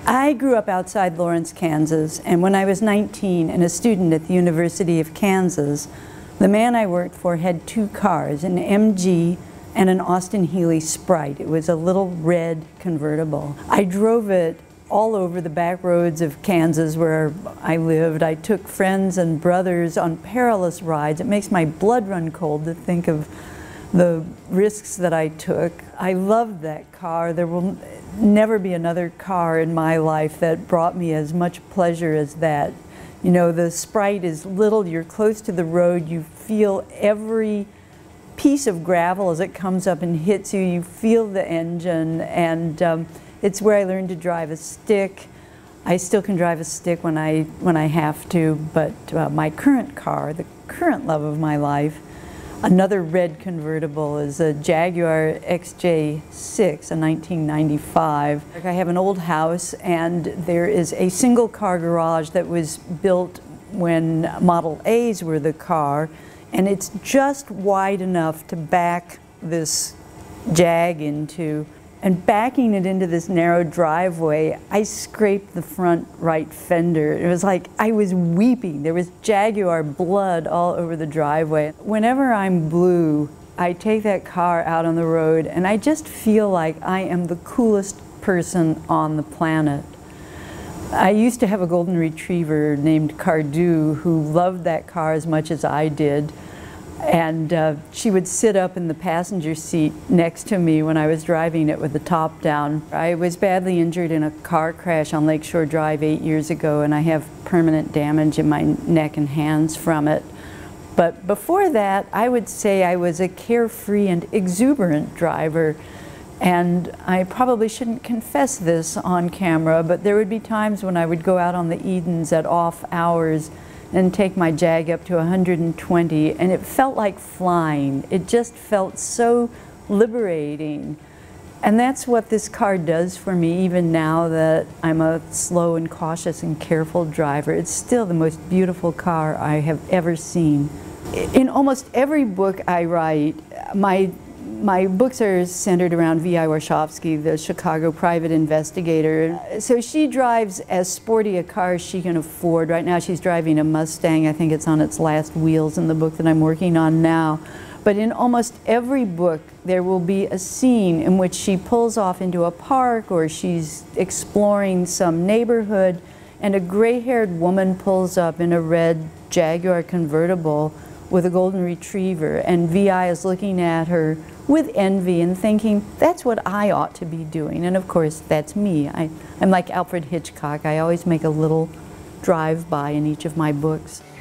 I grew up outside Lawrence, Kansas, and when I was 19 and a student at the University of Kansas, the man I worked for had two cars, an MG and an Austin-Healey Sprite. It was a little red convertible. I drove it all over the back roads of Kansas where I lived. I took friends and brothers on perilous rides. It makes my blood run cold to think of the risks that I took. I loved that car. There will never be another car in my life that brought me as much pleasure as that. You know, the Sprite is little, you're close to the road, you feel every piece of gravel as it comes up and hits you, you feel the engine, and it's where I learned to drive a stick. I still can drive a stick when I have to, but my current car, the current love of my life, another red convertible, is a Jaguar XJ6, a 1995. I have an old house, and there is a single car garage that was built when Model A's were the car, and it's just wide enough to back this Jag into. And backing it into this narrow driveway, I scraped the front right fender. It was like I was weeping. There was Jaguar blood all over the driveway. Whenever I'm blue, I take that car out on the road and I just feel like I am the coolest person on the planet. I used to have a golden retriever named Cardew who loved that car as much as I did. And she would sit up in the passenger seat next to me when I was driving it with the top down. I was badly injured in a car crash on Lakeshore Drive 8 years ago, and I have permanent damage in my neck and hands from it. But before that, I would say I was a carefree and exuberant driver. And I probably shouldn't confess this on camera, but there would be times when I would go out on the Edens at off hours and take my Jag up to 120, and it felt like flying. It just felt so liberating. And that's what this car does for me, even now that I'm a slow and cautious and careful driver. It's still the most beautiful car I have ever seen. In almost every book I write, my books are centered around V.I. Warshawski, the Chicago private investigator. So she drives as sporty a car as she can afford. Right now she's driving a Mustang. I think it's on its last wheels in the book that I'm working on now. But in almost every book there will be a scene in which she pulls off into a park or she's exploring some neighborhood and a gray-haired woman pulls up in a red Jaguar convertible with a golden retriever, and V.I. is looking at her with envy and thinking, that's what I ought to be doing. And of course, that's me. I'm like Alfred Hitchcock. I always make a little drive-by in each of my books.